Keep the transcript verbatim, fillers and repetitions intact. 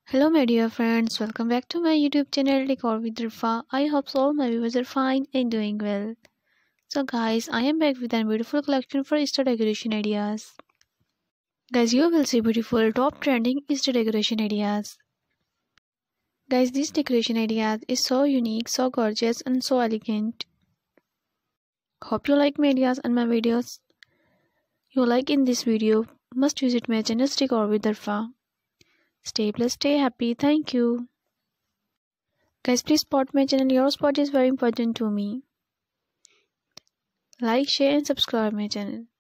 Hello my dear friends, welcome back to my YouTube channel Decor with Rifa. I hope all my viewers are fine and doing well. So guys, I am back with a beautiful collection for Easter decoration ideas. Guys, you will see beautiful top trending Easter decoration ideas. Guys, this decoration idea is so unique, so gorgeous and so elegant. Hope you like my ideas and my videos. You like in this video, must visit my channel Decor with Rifa. Stay blessed, stay happy. Thank you. Guys, please support my channel. Your support is very important to me. Like, share and subscribe my channel.